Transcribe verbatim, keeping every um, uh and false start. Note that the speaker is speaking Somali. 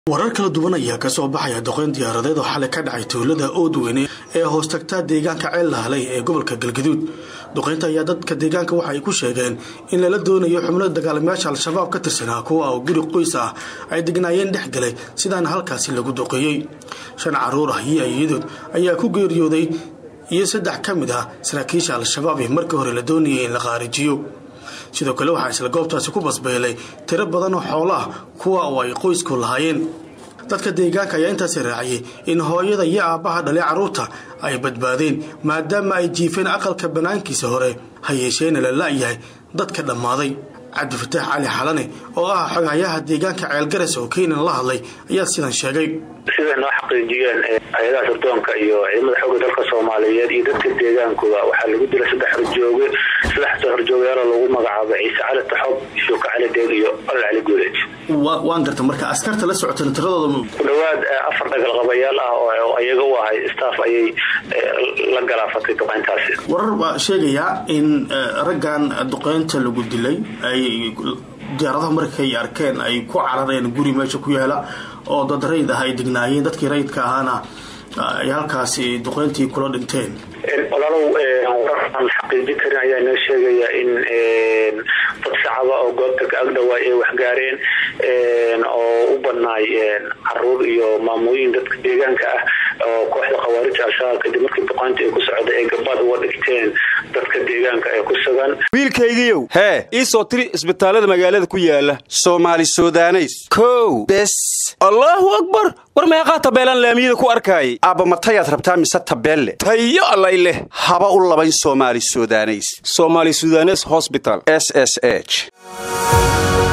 warar kala duwan ayaa ka soo baxaya doqon diyaaradeed oo xalay ka dhacay tuulada Oodweyne ee hoos tagta deegaanka Ceel Lahalay ee gobolka Galgaduud. Doqonta ayaa dadka deegaanka waxa ay ku sheegeen in la doonayo xubno dagaalamayaasha al-shabaab ka tirsanaa kuwa oo guri qoys ah ay degnaayeen dhex galay sidaan halkaasi lagu doqeeyay. Shan caruur ah iyo iyadoo ayaa ku geeriyooday iyo saddex ka mid ah saraakiisha al-shabaab ee markii hore la doonayay in la qaarijiyo. sidoo kale waxa isla goobtaasi ku basbeelay tiro badan oo xoolo ah kuwa oo ay qoysku lahaayeen. dadka deegaanka ayaa intaas raaciyay in hooyada iyo aabaha dhalay caruurta ay badbaadeen maadaama ay jiifeen aqalka banaankiisa hore hayeesheen la laayahay dadka dhamaaday. Cabdi Fataax Ali Xalane oo ah xogayaha deegaanka Ceel Garas oo Keenan la hadlay ayaa sidan sheegay sida noo xaqiijiyeen hay'adaha sirdoonka iyo ciidamada xoogga dalka Soomaaliyeed iyo dadka deegaankooda waxa lagu dilay saddex horjooge saddex horjoogeyaal lagu magacaabo Ciise Cali Taxob iyo Cali Deeg iyo Cali Guuleed. waan garta marka askarta la socotay tiradooda dhawaad afar dagal qabayaal ah oo ayaga u ahay staff ayay la galaafatay doqoyntaasi. warar baa sheegaya in raggan doqoynta lagu dilay ay diyaaradaha markay arkeen ay ku carareen guri meesha ku yaala oo dad rayd ah ay dignaayeen dadkii raydka ahaana ay halkaasi doqoyntii kula dhinteen. walaalow waxaan xaqiijin karin ayaa inoo sheegaya in dad shacaba oo goobta ka agdhawaa ay wax gaareen oo u banaay caruur iyo maamooyin dadka deegaanka ah oo kooxda khawaarij al-shabaab kadib markii doqoynta ay ku socday ay gabadh uga dhigteen dadka deegaanka ay ku sugan. wiilkaygiiyow hee ii soo tiri isbitaalada magaalada ku yaala Soomaali Suudaneys kow bes Allahu Akbar war meeqa tabeelan laamiyada ku arkay aba matayaad rabtaa mise tabeelle tayo allay leh haba u labayn Soomaali Suudaneys Soomaali Suudaneys Hospital S S H